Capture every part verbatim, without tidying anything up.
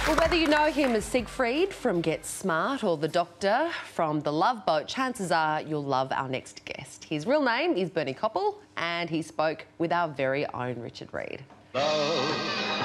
Well, whether you know him as Siegfried from Get Smart or the Doctor from The Love Boat, chances are you'll love our next guest. His real name is Bernie Koppel, and he spoke with our very own Richard Reid. Love,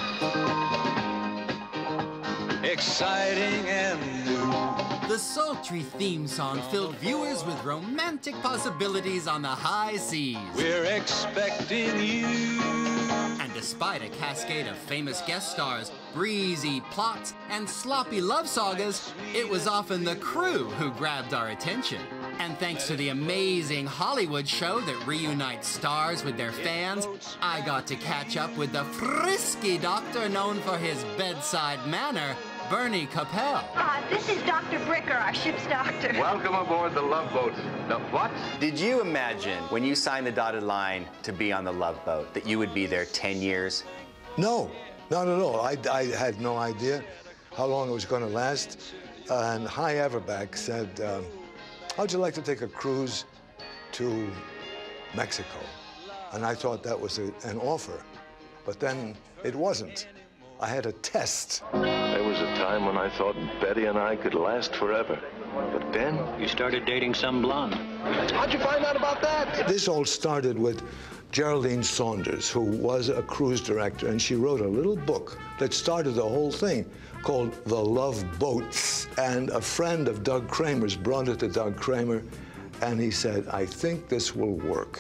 exciting and new. The sultry theme song filled viewers with romantic possibilities on the high seas. We're expecting you. And despite a cascade of famous guest stars, breezy plots, and sloppy love sagas, it was often the crew who grabbed our attention. And thanks to the amazing Hollywood show that reunites stars with their fans, I got to catch up with the frisky doctor known for his bedside manner, Bernie Koppel. Uh, this is Doctor Bricker, our ship's doctor. Welcome aboard the Love Boat. The what? Did you imagine, when you signed the dotted line to be on the Love Boat, that you would be there ten years? No, not at all. I, I had no idea how long it was going to last. Uh, and Hy Averback said, um, how'd you like to take a cruise to Mexico? And I thought that was a, an offer. But then it wasn't. I had a test. There was a time when I thought Betty and I could last forever. But then... You started dating some blonde. How'd you find out about that? This all started with Geraldine Saunders, who was a cruise director, and she wrote a little book that started the whole thing called The Love Boats. And a friend of Doug Kramer's brought it to Doug Kramer, and he said, I think this will work.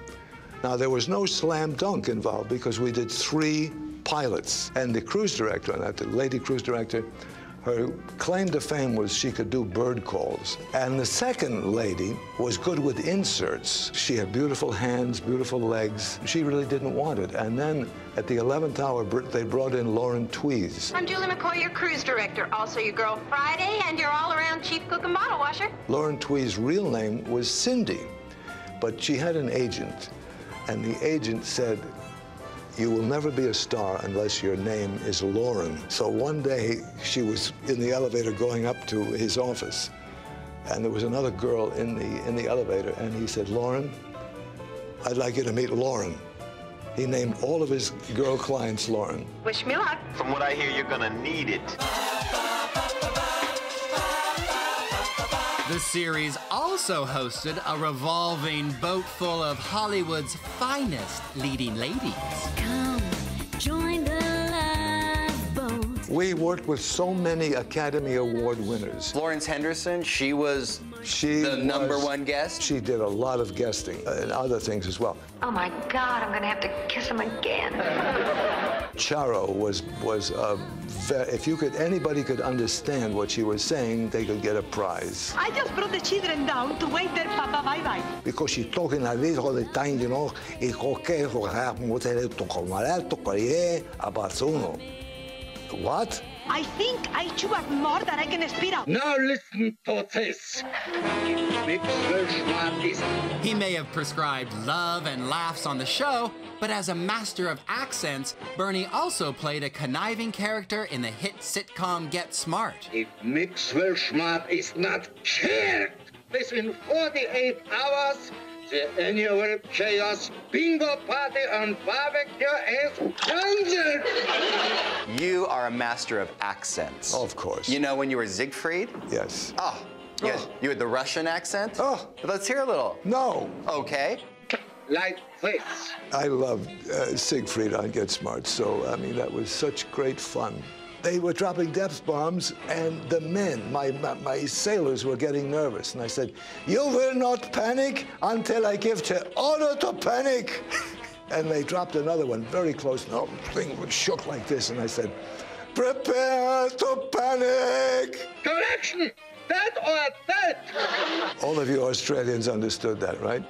Now, there was no slam dunk involved because we did three pilots. And the cruise director on that, the lady cruise director, her claim to fame was she could do bird calls. And the second lady was good with inserts. She had beautiful hands, beautiful legs. She really didn't want it. And then at the eleventh hour, they brought in Lauren Tweez. I'm Julie McCoy, your cruise director. Also your girl Friday and your all-around chief cook and bottle washer. Lauren Tweez's real name was Cindy, but she had an agent. And the agent said, you will never be a star unless your name is Lauren. So one day, she was in the elevator going up to his office, and there was another girl in the, in the elevator, and he said, Lauren, I'd like you to meet Lauren. He named all of his girl clients Lauren. Wish me luck. From what I hear, you're gonna need it. The series also hosted a revolving boat full of Hollywood's finest leading ladies. Come, join the Love Boat. We worked with so many Academy Award winners. Florence Henderson, she was She the was, number one guest? She did a lot of guesting uh, and other things as well. Oh my God, I'm gonna have to kiss him again. Charo was, was uh, if you could, anybody could understand what she was saying, they could get a prize. I just brought the children down to wave their papa bye-bye. Because she's talking like this all the time, you know, what? I think I chew up more than I can spit out. Now listen to this. He may have prescribed love and laughs on the show, but as a master of accents, Bernie also played a conniving character in the hit sitcom Get Smart. If Maxwell Smart is not shared within forty-eight hours, the annual Chaos Bingo Party on Barbecue is canceled. You are a master of accents. Of course. You know when you were Siegfried? Yes. Oh, yes. You had the Russian accent? Oh. Let's hear a little. No. Okay. Like this. I loved uh, Siegfried on Get Smart, so, I mean, that was such great fun. They were dropping depth bombs, and the men, my, my, my sailors, were getting nervous. And I said, you will not panic until I give the order to panic. And they dropped another one very close, and the thing would shook like this. And I said, prepare to panic. Correction, that or that. All of you Australians understood that, right?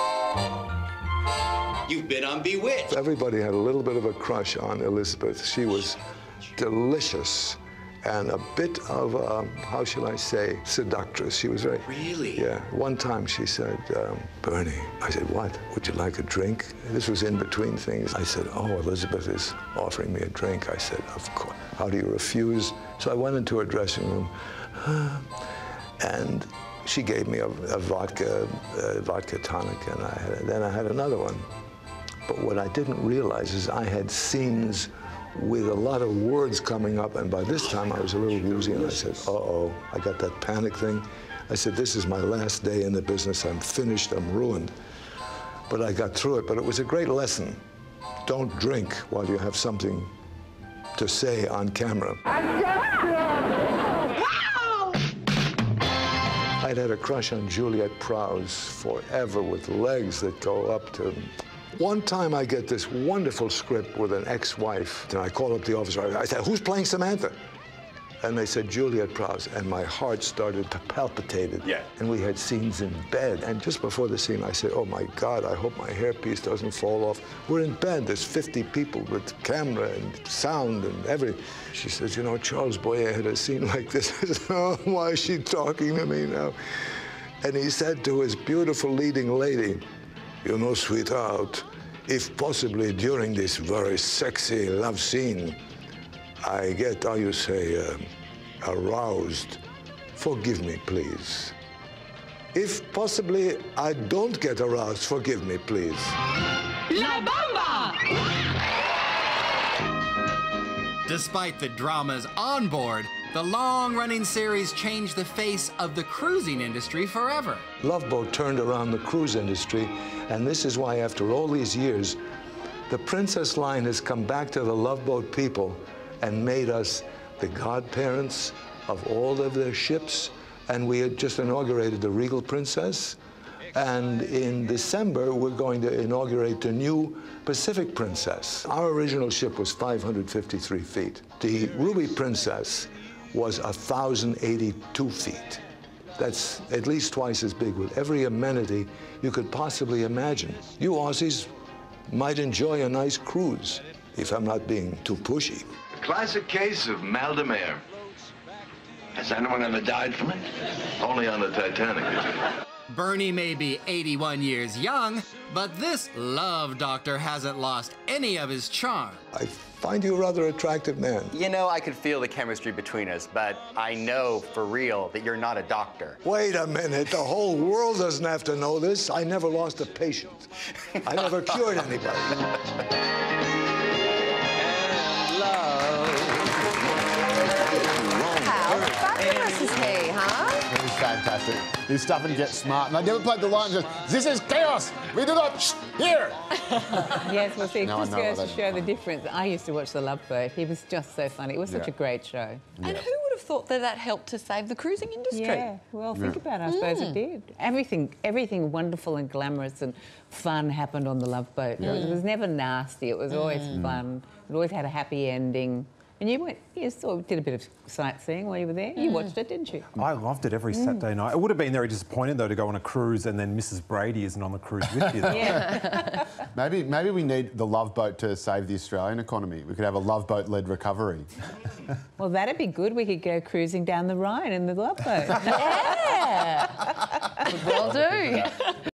You've been on Bewitched. Everybody had a little bit of a crush on Elizabeth. She was delicious and a bit of a, how shall I say, seductress. She was very... Really? Yeah. One time she said, um, Bernie, I said, what? Would you like a drink? This was in between things. I said, oh, Elizabeth is offering me a drink. I said, of course. How do you refuse? So I went into her dressing room, and she gave me a, a vodka, a vodka tonic, and I had, then I had another one. But what I didn't realize is I had scenes with a lot of words coming up, and by this time I was a little woozy, and I said, uh-oh, I got that panic thing. I said, this is my last day in the business. I'm finished, I'm ruined. But I got through it, but it was a great lesson. Don't drink while you have something to say on camera. I'd had a crush on Juliet Prowse forever, with legs that go up to... One time I get this wonderful script with an ex-wife, and I call up the officer. I said, who's playing Samantha? And they said, Juliet Prowse, and my heart started to palpitate. Yeah. And we had scenes in bed, and just before the scene, I said, oh my God, I hope my hairpiece doesn't fall off. We're in bed, there's fifty people with camera and sound and everything. She says, you know, Charles Boyer had a scene like this. I said, oh, why is she talking to me now? And he said to his beautiful leading lady, you know, sweetheart, if possibly during this very sexy love scene, I get, how you say, uh, aroused, forgive me, please. If possibly I don't get aroused, forgive me, please. La Bamba! Despite the dramas on board, the long-running series changed the face of the cruising industry forever. Love Boat turned around the cruise industry, and this is why, after all these years, the Princess line has come back to the Love Boat people and made us the godparents of all of their ships. And we had just inaugurated the Regal Princess. And in December, we're going to inaugurate the new Pacific Princess. Our original ship was five hundred fifty-three feet. The Ruby Princess was one thousand eighty-two feet. That's at least twice as big, with every amenity you could possibly imagine. You Aussies might enjoy a nice cruise, if I'm not being too pushy. Classic case of mal de mer. Has anyone ever died from it? Only on the Titanic, isn't it? Bernie may be eighty-one years young, but this love doctor hasn't lost any of his charm. I find you a rather attractive man. You know, I could feel the chemistry between us, but I know for real that you're not a doctor. Wait a minute, the whole world doesn't have to know this. I never lost a patient. I never cured anybody. How fabulous is he, huh? It was fantastic. His stuff and Get Smart. And I never played the line that says, this is chaos. We do not shh, here. Yes, well, see, it Now I just know goes what to they- show the difference. I used to watch The Love Boat. He was just so funny. It was such Yeah. a great show. And who would have thought that that helped to save the cruising industry? Yeah, well, think Yeah. about it. I suppose it did. Everything, everything wonderful and glamorous and fun happened on The Love Boat. It was never nasty. It was always fun. It always had a happy ending. And you went, you saw, did a bit of sightseeing while you were there. You watched it, didn't you? I loved it every Saturday night. It would have been very disappointing, though, to go on a cruise and then Missus Brady isn't on the cruise with you. Yeah. Maybe, maybe we need the Love Boat to save the Australian economy. We could have a Love Boat-led recovery. Well, that'd be good. We could go cruising down the Rhine in the Love Boat. Yeah. Will do.